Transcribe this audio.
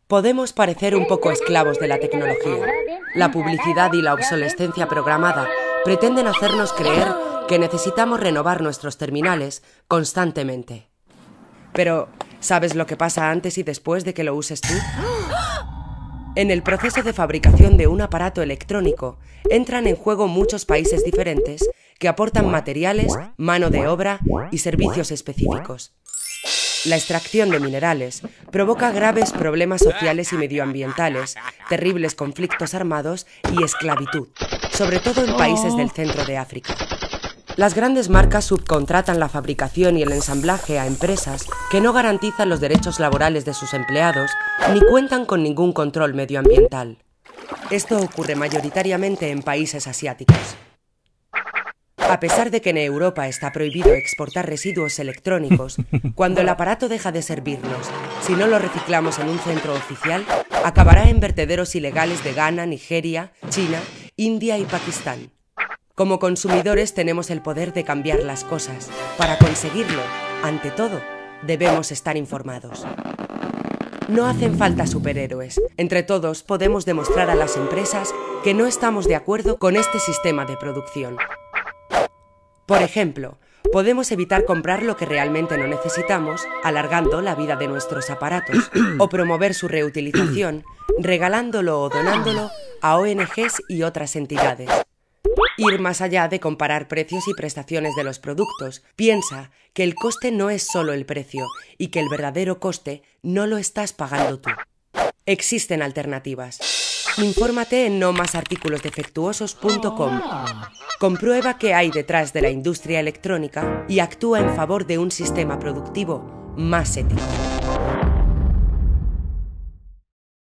Podemos parecer un poco esclavos de la tecnología. La publicidad y la obsolescencia programada pretenden hacernos creer que necesitamos renovar nuestros terminales constantemente. Pero, ¿sabes lo que pasa antes y después de que lo uses tú? En el proceso de fabricación de un aparato electrónico entran en juego muchos países diferentes que aportan materiales, mano de obra y servicios específicos. La extracción de minerales provoca graves problemas sociales y medioambientales, terribles conflictos armados y esclavitud, sobre todo en países del centro de África. Las grandes marcas subcontratan la fabricación y el ensamblaje a empresas que no garantizan los derechos laborales de sus empleados ni cuentan con ningún control medioambiental. Esto ocurre mayoritariamente en países asiáticos. A pesar de que en Europa está prohibido exportar residuos electrónicos, cuando el aparato deja de servirnos, si no lo reciclamos en un centro oficial, acabará en vertederos ilegales de Ghana, Nigeria, China, India y Pakistán. Como consumidores tenemos el poder de cambiar las cosas. Para conseguirlo, ante todo, debemos estar informados. No hacen falta superhéroes. Entre todos podemos demostrar a las empresas que no estamos de acuerdo con este sistema de producción. Por ejemplo, podemos evitar comprar lo que realmente no necesitamos, alargando la vida de nuestros aparatos, o promover su reutilización, regalándolo o donándolo a ONGs y otras entidades. Ir más allá de comparar precios y prestaciones de los productos, piensa que el coste no es solo el precio y que el verdadero coste no lo estás pagando tú. Existen alternativas. Infórmate en nomasarticulosdefectuosos.com. Comprueba qué hay detrás de la industria electrónica y actúa en favor de un sistema productivo más ético.